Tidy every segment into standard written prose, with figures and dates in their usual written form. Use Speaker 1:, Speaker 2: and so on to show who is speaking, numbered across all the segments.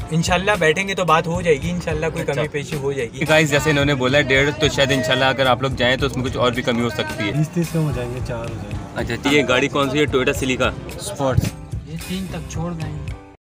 Speaker 1: इंशाल्लाह बैठेंगे तो बात हो जाएगी, इंशाल्लाह कोई कमी पेशी हो जाएगी।
Speaker 2: गाइस जैसे इन्होंने बोला 1.5 तो शायद इंशाल्लाह अगर आप लोग जाएं तो उसमें कुछ और भी कमी हो सकती है।
Speaker 3: 20-30 कम हो जाएंगे, 4 हो जाएंगे।
Speaker 2: अच्छा ये गाड़ी कौन सी है? Toyota Celica
Speaker 3: sports.
Speaker 1: ये 3 तक छोड़ देंगे।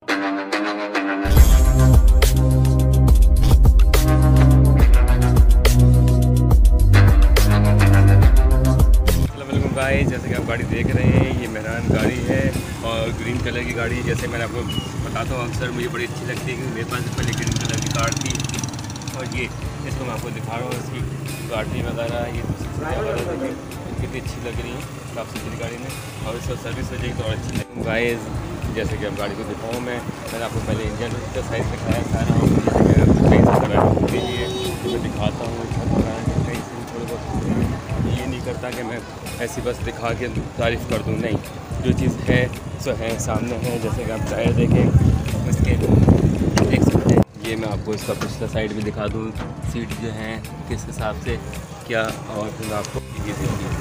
Speaker 2: गाइस जैसे कि आप गाड़ी देख रहे हैं, ये मेहरान गाड़ी है और ग्रीन कलर की गाड़ी। जैसे मैंने आपको बताता हूँ अक्सर मुझे बड़ी अच्छी लगती है क्योंकि मेरे पास पहले ग्रीन कलर की कार थी और ये इसको मैं आपको दिखा रहा हूँ, इसकी गाड़ी वगैरह ये देखिए कितनी अच्छी लग रही है साफ सुथरी गाड़ी में, और इसका सर्विस हो जाएगी तो और अच्छी लगेगी। गाइस जैसे कि अब गाड़ी को दिखाऊँ मैंने आपको पहले इंजन का साइज़ दिखाया सारा, कहीं से खराब होती है तो मैं दिखाता हूँ, कहीं से थोड़ी बहुत। ये नहीं करता कि मैं ऐसी बस दिखा के तारीफ़ कर दूँ, नहीं, जो चीज़ है सो है, सामने है। जैसे कि आप टायर देखें इसके देख सकते हैं, ये मैं आपको इसका पिछला साइड भी दिखा दूँ, सीट जो है किस हिसाब से क्या, और फिर आपको ये देखिए।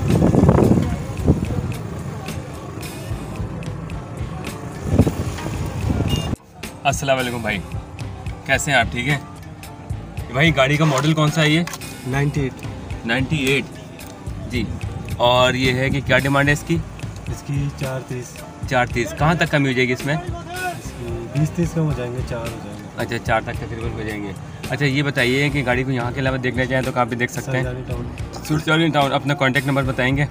Speaker 2: अस्सलाम वालेकुम भाई, कैसे हैं आप? ठीक है भाई। गाड़ी का मॉडल कौन सा है ये? 98 जी। और ये है कि क्या डिमांड है इसकी?
Speaker 3: इसकी 430।
Speaker 2: कहाँ तक कमी हो जाएगी इसमें?
Speaker 3: इसकी 20-30 कम हो जाएंगे, 4 हो जाएंगे।
Speaker 2: अच्छा 4 तक तकरीबन हो जाएंगे। अच्छा ये बताइए कि गाड़ी को यहाँ के अलावा देखना चाहें तो कहाँ पे देख सकते हैं? सुरचानी टाउन। अपना कॉन्टैक्ट नंबर बताएंगे?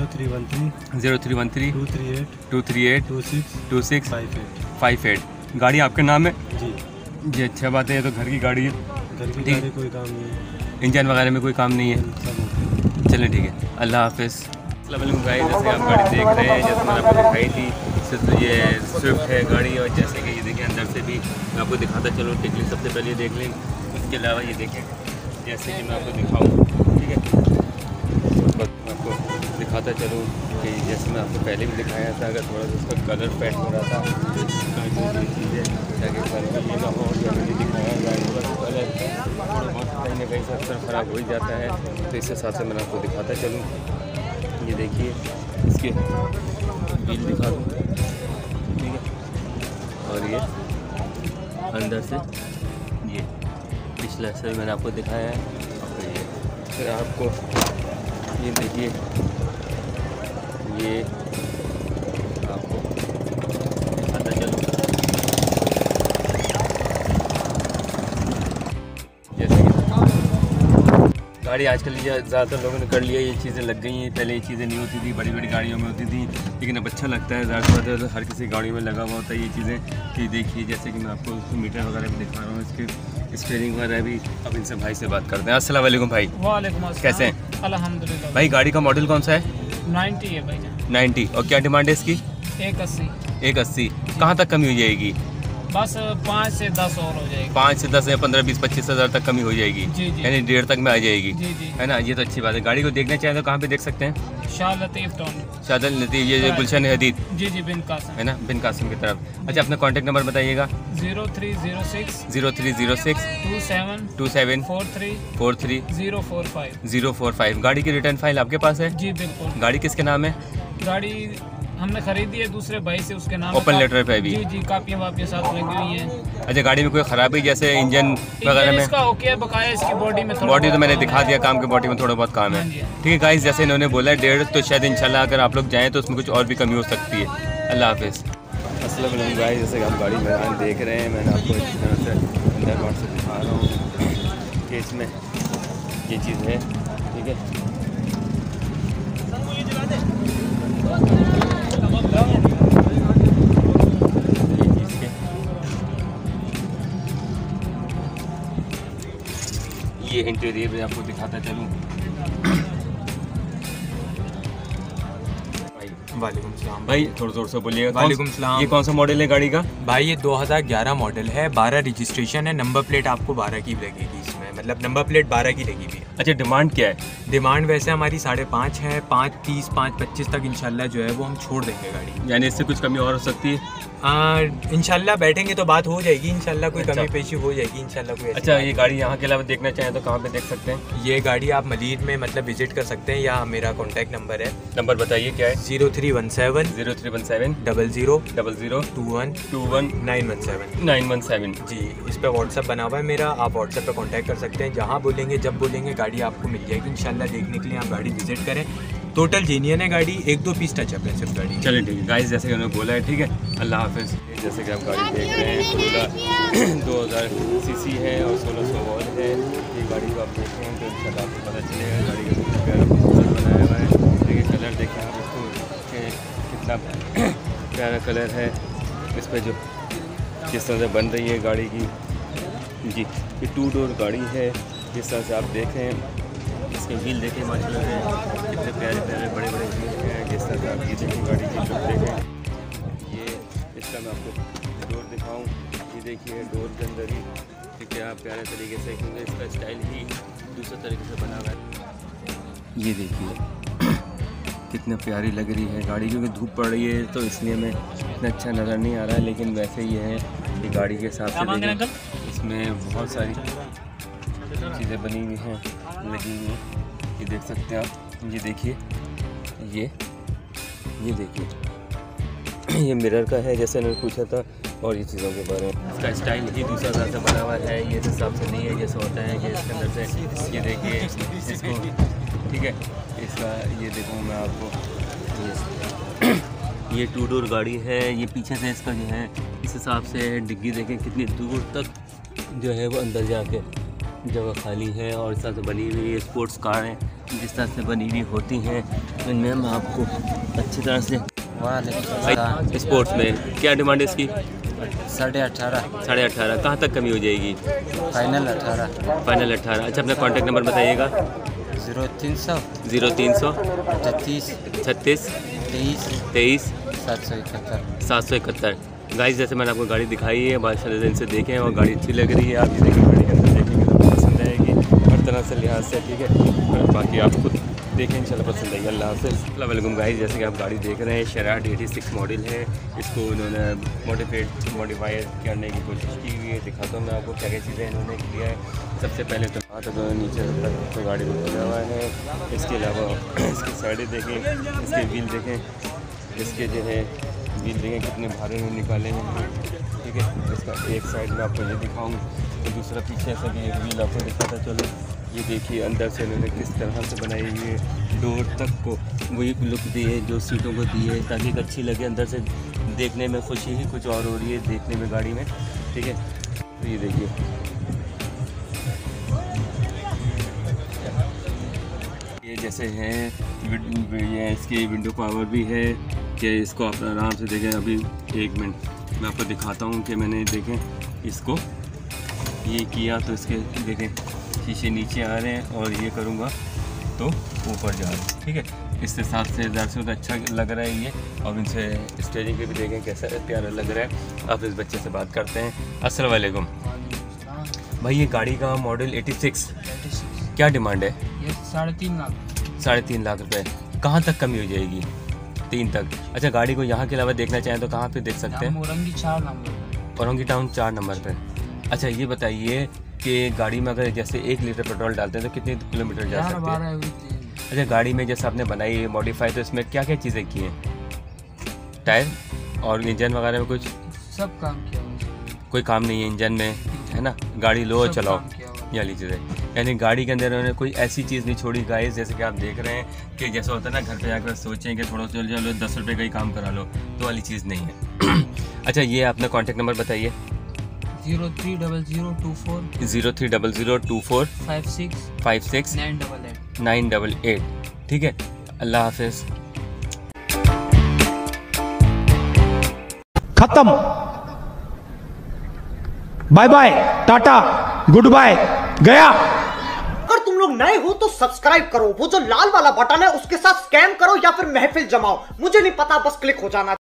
Speaker 2: 0313 238 2658। गाड़ी आपके नाम है जी? अच्छा बात है, ये तो घर की गाड़ी है।
Speaker 3: घर की गाड़ी, कोई काम नहीं है,
Speaker 2: इंजन वगैरह में कोई काम नहीं है। चलें ठीक है, अल्लाह हाफिज़। गाइस जैसे आप गाड़ी देख रहे हैं, जैसे मैंने आपको दिखाई थी, सिर्फ ये स्विफ्ट है गाड़ी, और जैसे कि ये देखिए अंदर से भी मैं आपको दिखाता चलूँ। टिकली सबसे पहले ये देख लें, उसके अलावा ये देखें जैसे कि मैं आपको दिखाऊँ, ठीक है, बस मैं आपको दिखाता चलूँ कि जैसे मैं आपको पहले भी दिखाया था, अगर थोड़ा सा उसका कलर फेड हो रहा था ये चीज़ें ताकि कलर ये ना हो, जो मैंने दिखाया गाड़ी का कलर थोड़ा बहुत कहीं ना कहीं से अक्सर ख़राब हो ही जाता है, तो इस हिसाब से मैंने आपको दिखाता चलूँ। ये देखिए इसके व्हील दिखा दूँ, ठीक है, और ये अंदर से ये पिछला हिस्सा भी मैंने आपको दिखाया है, और ये फिर आपको ये देखिए ये आपको दिखाता चलूँ। जैसे कि गाड़ी आजकल ज़्यादातर लोगों ने कर लिया, ये चीज़ें लग गई हैं, पहले ये चीज़ें नहीं होती थी, बड़ी बड़ी गाड़ियों में होती थी, लेकिन अब अच्छा लगता है, ज़्यादातर हर किसी गाड़ियों में लगा हुआ होता है ये चीज़ें। कि देखिए जैसे कि मैं आपको मीटर वगैरह भी दिखा रहा हूँ, इसके स्टीयरिंग वगैरह भी। अब इनसे भाई से बात करते हैं। अस्सलाम वालेकुम भाई।
Speaker 4: वालेकुम अस्सलाम।
Speaker 2: कैसे हैं?
Speaker 4: अल्हम्दुलिल्लाह।
Speaker 2: भाई गाड़ी का मॉडल कौन सा है?
Speaker 4: 90 है भाई।
Speaker 2: 90। और क्या डिमांड है इसकी?
Speaker 4: 180।
Speaker 2: कहाँ तक कमी हो जाएगी?
Speaker 4: बस 5 से 10 और हो जाएगी।
Speaker 2: 5 से 10 या 15, 20, 25 हज़ार तक कमी हो जाएगी,
Speaker 4: जी जी,
Speaker 2: यानी 1.5 तक में आ जाएगी,
Speaker 4: जी जी,
Speaker 2: है ना? ये तो अच्छी बात है। गाड़ी को देखना चाहें तो कहाँ पे देख सकते हैं?
Speaker 4: शाह लतीफ़ टाउन,
Speaker 2: शाह लतीफ़, ये गुलशन हदीद,
Speaker 4: जी जी, बिन कासिम,
Speaker 2: है ना? बिन कासिम की तरफ। अच्छा अपना कॉन्टैक्ट नंबर बताइएगा?
Speaker 4: 0306
Speaker 2: 27
Speaker 4: 43 045।
Speaker 2: गाड़ी की रिटर्न फाइल आपके पास है?
Speaker 4: जी बिल्कुल।
Speaker 2: गाड़ी किसके नाम है?
Speaker 4: गाड़ी हमने खरीदी है दूसरे भाई से, उसके नाम
Speaker 2: ओपन लेटर पे भी?
Speaker 4: जी जी, कापियाँ वापियाँ साथ लगी हुई हैं।
Speaker 2: अच्छा गाड़ी में कोई ख़राबी जैसे इंजन वगैरह में?
Speaker 4: इसका ओके बकाया, इसकी बॉडी में
Speaker 2: बॉडी तो मैंने दिखा दिया, काम की बॉडी में थोड़ा बहुत काम है, ठीक है गाइस। जैसे इन्होंने बोला 1.5 तो शायद इंशाल्लाह अगर आप लोग जाएँ तो उसमें कुछ और भी कमी हो सकती है। अल्लाह हाफिज़। अस्सलाम वालेकुम गाइस, जैसे कि आप गाड़ी मैदान देख रहे हैं, मैंने आपको इस तरह से अंदर बाहर से दिखा रहा हूँ कि इसमें ये चीज़ है, ठीक है। ये इंटीरियर में आपको दिखाता चलूँ।
Speaker 1: वालेकुम सलाम
Speaker 2: भाई थोड़ा जोर से बोलिएगा।
Speaker 1: वालेकुम सलाम।
Speaker 2: ये कौन सा मॉडल है गाड़ी का?
Speaker 1: भाई ये 2011 मॉडल है, 12 रजिस्ट्रेशन है, नंबर प्लेट आपको 12 की लगेगी इसमें। है, मतलब नंबर प्लेट 12 की लगी हुई है।
Speaker 2: अच्छा, डिमांड क्या है?
Speaker 1: डिमांड वैसे हमारी 5.5 है, 5.30 5.25 तक इंशाल्लाह जो है वो हम छोड़ देंगे गाड़ी।
Speaker 2: यानी इससे कुछ कमी और हो सकती है?
Speaker 1: इंशाल्लाह बैठेंगे तो बात हो जाएगी, इंशाल्लाह कोई
Speaker 2: अच्छा।
Speaker 1: कमी पेशी हो जाएगी इंशाल्लाह कोई।
Speaker 2: अच्छा, ये गाड़ी यहाँ के अलावा देखना चाहें तो कहाँ पे देख सकते हैं?
Speaker 1: ये गाड़ी आप मलीर में मतलब विजिट कर सकते हैं, या मेरा कॉन्टैक्ट नंबर है।
Speaker 2: नंबर बताइए क्या है?
Speaker 1: 0317
Speaker 2: 0317
Speaker 1: 00
Speaker 2: 00
Speaker 1: 21
Speaker 2: 21
Speaker 1: 917
Speaker 2: 917।
Speaker 1: जी, इस पे व्हाट्सअप बना हुआ है मेरा, आप व्हाट्सएप पे कांटेक्ट कर सकते हैं। जहाँ बोलेंगे जब बोलेंगे गाड़ी आपको मिल जाएगी इंशाल्लाह। देखने के लिए आप गाड़ी विजिट करें, टोटल जेन्युइन है गाड़ी, 1-2 पीस टचअप है सिर्फ गाड़ी।
Speaker 2: चलिए ठीक है गाइस, जैसे कि उन्होंने बोला है, ठीक है, अल्लाह हाफिज़। जैसे कि आप गाड़ी देख रहे हैं, Corolla 2000 सीसी है और 1600 वॉट है। ये गाड़ी को आप देखें तो इंशाल्लाह आपको पता चलेगा गाड़ी का कितना प्यारा खूबसूरत बनाया हुआ है। देखिए कलर देखें आप इसको कि कितना प्यारा कलर है इस पर, जो जिस तरह से बन रही है गाड़ी की जी। ये 2 डोर गाड़ी है, जिस तरह से आप देखें। इसके व्हील देखें माशाल्लाह से कितने प्यारे प्यारे बड़े बड़े व्हील हैं। जिस तरह से आप ये देखें गाड़ी की लुक देखें। ये इसका मैं आपको डोर दिखाऊं, ये देखिए डोर के अंदर ही कि क्या प्यारे तरीके से, क्योंकि इसका स्टाइल ही दूसरे तरीके से बना हुआ है। ये देखिए कितनी प्यारी लग रही है गाड़ी, क्योंकि धूप पड़ रही है तो इसलिए मैं इतना अच्छा नज़र नहीं आ रहा है, लेकिन वैसे ही है कि गाड़ी के हिसाब से देखें, इसमें बहुत सारी चीज़ें बनी हुई हैं, लगी हुई हैं। ये देख सकते हैं आप, ये देखिए, ये देखिए ये मिरर का है जैसे मैंने पूछा था, और ये चीज़ों के बारे में। इसका स्टाइल ही दूसरा तरह से बना हुआ है, ये इस हिसाब से नहीं है जैसे होता है कि इसके अंदर से। ये देखिए इसको, ठीक है, इसका ये देखूँ मैं आपको, ये 2 डोर गाड़ी है। ये पीछे से इसका जो है इस हिसाब से डिग्गी देखें कितनी दूर तक जो है वो अंदर जाके जगह खाली है, और इस तरह से बनी हुई स्पोर्ट्स कार हैं जिस तरह से बनी हुई होती हैं। इनमें हम आपको अच्छी तरह से स्पोर्ट्स में क्या डिमांड है इसकी?
Speaker 3: 18.5
Speaker 2: 18.5। कहाँ तक कमी हो जाएगी?
Speaker 3: Final 18
Speaker 2: final 18। अच्छा, अपना कॉन्टैक्ट नंबर बताइएगा।
Speaker 3: 0300
Speaker 2: 0300
Speaker 3: 36
Speaker 2: 36 23
Speaker 3: 771
Speaker 2: 771। गाइस, जैसे मैंने आपको गाड़ी दिखाई है, माशाल्लाह से इनसे देखें और गाड़ी अच्छी लग रही है। आप ये देखें, गाड़ी के अंदर देखेंगे तो पसंद आएगी हर तरह से लिहाज से, ठीक है। और बाकी आप खुद देखें इंशाल्लाह पसंद आएगी। अल्लाह हाफ़िज़। अस्सलाम वालेकुम गाइस, जैसे कि आप गाड़ी देख रहे हैं, शराट 86 मॉडल है। इसको उन्होंने मॉडिफाई करने की कोशिश की हुई है। दिखाता हूँ मैं आपको क्या क्या चीज़ें इन्होंने किया है। सबसे पहले तो हाथ नीचे तक तो गाड़ी को खोला हुआ है। इसके अलावा इसकी साइडें देखें, इसके व्हील देखें, इसके जो है व्हील देखें कितने भारे में निकाले हैं, ठीक है। इसका एक साइड में आपको ये दिखाऊँ तो दूसरा पीछे से भी एक व्हील आपको दिखाता चलो। ये देखिए अंदर से उन्होंने किस तरह से बनाई हुई है, डोर तक को वही लुक दी है जो सीटों को दी है, ताकि एक अच्छी लगे। अंदर से देखने में खुशी ही कुछ और हो रही है देखने में गाड़ी में, ठीक है। तो ये देखिए, ये जैसे हैं ये इसकी विंडो पावर भी है कि इसको आप आराम से देखें। अभी 1 मिनट मैं आपको दिखाता हूँ कि मैंने देखें इसको ये किया तो इसके देखें शीशे नीचे आ रहे हैं, और ये करूँगा तो ऊपर जा रहे हैं, ठीक है। इसके साथ से ज़्यादा से अच्छा लग रहा है ये। और इनसे स्टेयरिंग पे भी देखें कैसा प्यारा लग रहा है। आप इस बच्चे से बात करते हैं। अस्सलाम वालेकुम भाई, ये गाड़ी का मॉडल 86 क्या डिमांड है?
Speaker 4: ये 3.5 लाख।
Speaker 2: 3.5 लाख रुपए। कहाँ तक कमी हो जाएगी? 3 तक। अच्छा, गाड़ी को यहाँ के अलावा देखना चाहें तो कहाँ पे देख सकते हैं?
Speaker 4: Orangi 4 number.
Speaker 2: Orangi town 4 number पे। अच्छा, ये बताइए कि गाड़ी में अगर जैसे 1 लीटर पेट्रोल डालते हैं तो कितने किलोमीटर जा सकते हैं? अच्छा, गाड़ी में जैसे आपने बनाई है मॉडिफाई, तो इसमें क्या क्या चीज़ें की हैं? टायर और इंजन वगैरह में कुछ
Speaker 4: सब काम किया हुआ।
Speaker 2: कोई काम नहीं है इंजन में, है ना? गाड़ी लो चलाओ ये वाली चीज़ें। यानी गाड़ी के अंदर उन्होंने कोई ऐसी चीज़ नहीं छोड़ी गाइस, जैसे कि आप देख रहे हैं कि जैसा होता है ना घर पे जाकर सोचें कि थोड़ा चलो 10 रुपये का ही काम करा लो, तो वाली चीज़ नहीं है। अच्छा, ये अपना कॉन्टैक्ट नंबर बताइए।
Speaker 4: 030024
Speaker 2: 030024
Speaker 4: 56 988।
Speaker 2: ठीक है। अल्लाह हाफिज़।
Speaker 5: खत्म, bye bye, tata, goodbye, गया।
Speaker 6: अगर तुम लोग नए हो तो सब्सक्राइब करो, वो जो लाल वाला बटन है उसके साथ स्कैम करो या फिर महफिल जमाओ, मुझे नहीं पता, बस क्लिक हो जाना।